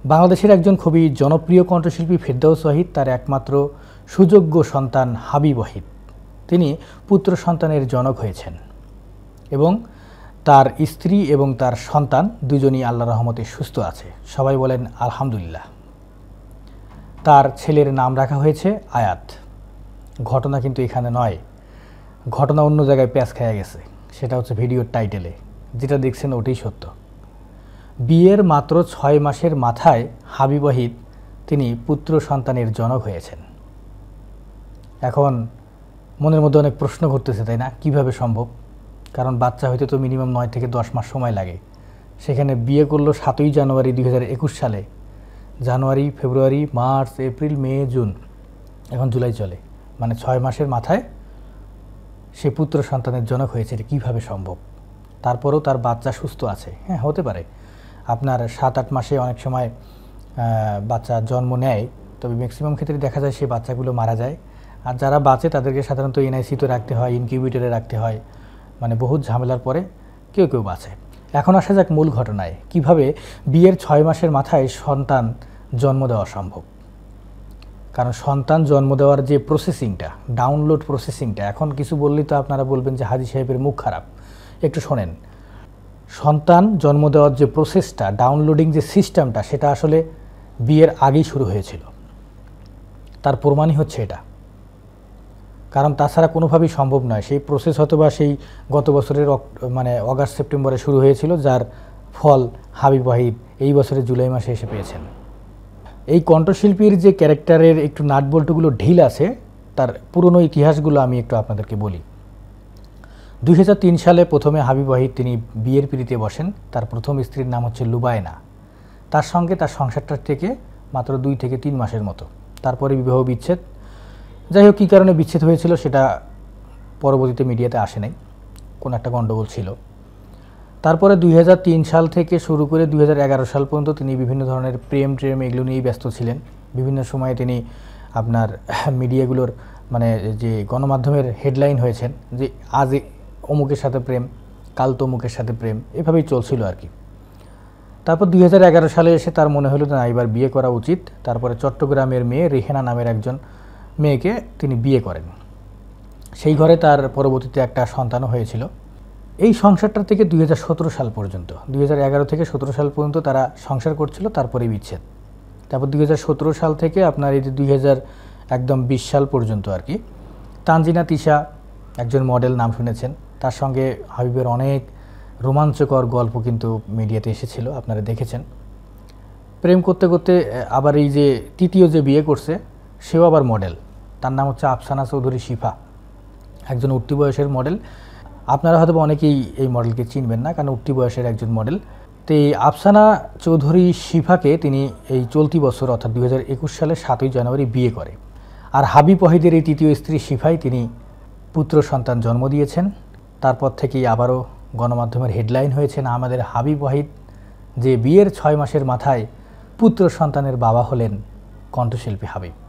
বাংলাদেশের একজন খুবই জনপ্রিয় কণ্ঠশিল্পী ফেরদৌস ওয়াহিদ তার একমাত্র সুযোগ্য সন্তান হাবিব ওয়াহিদ তিনি পুত্র সন্তানের জনক হয়েছেন এবং তার স্ত্রী এবং তার সন্তান দুজনই আল্লাহর রহমতে সুস্থ আছে। সবাই বলেন আলহামদুলিল্লাহ। তার ছেলের নাম রাখা হয়েছে আয়াত। ঘটনা কিন্তু এখানে নয়, ঘটনা অন্য জায়গায় প্যাঁচ খেয়ে গেছে। সেটা হচ্ছে ভিডিওর টাইটেলে যেটা দেখছেন ওটাই সত্য। বিয়ের মাত্র 6 মাসের মাথায় হাবিব ওয়াহিদ তিনি পুত্র সন্তানের জনক হয়েছেন। এখন মনের মধ্যে অনেক প্রশ্ন ঘুরতেছে, তাই না? কিভাবে সম্ভব? কারণ বাচ্চা হইতে তো মিনিমাম 9 থেকে 10 মাস সময় লাগে। সেখানে বিয়ে করলো 7ই জানুয়ারি 2021 সালে। January, February, March, April, May, June, এখন জুলাই চলে, মানে 6 মাসের মাথায় সে পুত্র সন্তানের জনক হয়েছে। এটা কীভাবে সম্ভব? তারপরেও তার বাচ্চা সুস্থ আছে। হ্যাঁ, হতে পারে আপনার 7-8 মাসে অনেক সময় বাচ্চা জন্ম নেয়, তবে ম্যাক্সিমাম ক্ষেত্রে দেখা যায় সেই বাচ্চাগুলো মারা যায়। আর যারা বাঁচে তাদেরকে সাধারণত এনআইসিতে রাখতে হয়, ইনকিউবেটরে রাখতে হয়, মানে বহুত ঝামেলার পরে কেউ কেউ বাঁচে। এখন আসা যাক মূল ঘটনায়, কিভাবে বিয়ের 6 মাসের মাথায় সন্তান জন্ম দেওয়া সম্ভব। কারণ সন্তান জন্ম দেওয়ার যে প্রসেসিংটা, ডাউনলোড প্রসেসিংটা, এখন কিছু বললেই তো আপনারা বলবেন যে হাজি সাহেবের মুখ খারাপ। একটু শোনেন, সন্তান জন্ম দেওয়ার যে প্রসেসটা, ডাউনলোডিং যে সিস্টেমটা, সেটা আসলে বিয়ের আগেই শুরু হয়েছিল। তার প্রমাণই হচ্ছে এটা। কারণ তাছাড়া কোনোভাবেই সম্ভব নয়। সেই প্রসেস হয়তো বা সেই গত বছরের অগাস্ট সেপ্টেম্বরে শুরু হয়েছিল, যার ফল হাবিব ওয়াহিদ এই বছরের জুলাই মাসে এসে পেয়েছেন। এই কণ্ঠশিল্পীর যে ক্যারেক্টারের একটু নাটবল্টুগুলো ঢিল আছে, তার পুরনো ইতিহাসগুলো আমি একটু আপনাদেরকে বলি। 2003 সালে প্রথমে হাবিব ওয়াহিদ তিনি বিয়ের পিঁড়িতে বসেন। তার প্রথম স্ত্রীর নাম হচ্ছে লুবায়না। তার সঙ্গে তার সংসারটার থেকে মাত্র 2 থেকে 3 মাসের মতো। তারপরে বিবাহ বিচ্ছেদ। যাই হোক, কী কারণে বিচ্ছেদ হয়েছিল সেটা পরবর্তীতে মিডিয়াতে আসে নাই, কোনো একটা গণ্ডগোল ছিল। তারপরে 2003 সাল থেকে শুরু করে 2011 সাল পর্যন্ত তিনি বিভিন্ন ধরনের প্রেম এগুলো নিয়েই ব্যস্ত ছিলেন। বিভিন্ন সময়ে তিনি আপনার মিডিয়াগুলোর যে গণমাধ্যমের হেডলাইন হয়েছেন যে আজ অমুকের সাথে প্রেম, কাল তমুকের সাথে প্রেম, এভাবেই চলছিল আর কি। তারপর 2011 সালে এসে তার মনে হলো না, এবার বিয়ে করা উচিত। তারপরে চট্টগ্রামের মেয়ে রেহেনা নামের একজন মেয়েকে তিনি বিয়ে করেন। সেই ঘরে তার পরবর্তীতে একটা সন্তানও হয়েছিল। এই সংসারটা থেকে 2017 সাল পর্যন্ত, 2011 থেকে 17 সাল পর্যন্ত তারা সংসার করছিল, তারপরে বিচ্ছেদ। তারপর 2017 সাল থেকে আপনার এই যে 2020 সাল পর্যন্ত আর কি, তানজিনা তিশা একজন মডেল, নাম শুনেছেন, তার সঙ্গে হাবিবের অনেক রোমাঞ্চকর গল্প কিন্তু মিডিয়াতে এসেছিল, আপনারা দেখেছেন। প্রেম করতে করতে আবার এই যে তৃতীয় যে বিয়ে করছে, সেও আবার মডেল। তার নাম হচ্ছে আফসানা চৌধুরী শিফা, একজন উঠতি বয়সের মডেল। আপনারা হয়তো অনেকেই এই মডেলকে চিনবেন না, কারণ উঠতি বয়সের একজন মডেল। তো এই আফসানা চৌধুরী শিফাকে তিনি এই চলতি বছর অর্থাৎ 2021 সালের 7ই জানুয়ারি বিয়ে করে। আর হাবিব ওয়াহিদের এই তৃতীয় স্ত্রী শিফাই তিনি পুত্র সন্তান জন্ম দিয়েছেন। তারপর থেকেই আবারও গণমাধ্যমের হেডলাইন হয়েছেন, আমাদের হাবিব ওয়াহিদ যে বিয়ের 6 মাসের মাথায় পুত্র সন্তানের বাবা হলেন কণ্ঠশিল্পী হাবিব।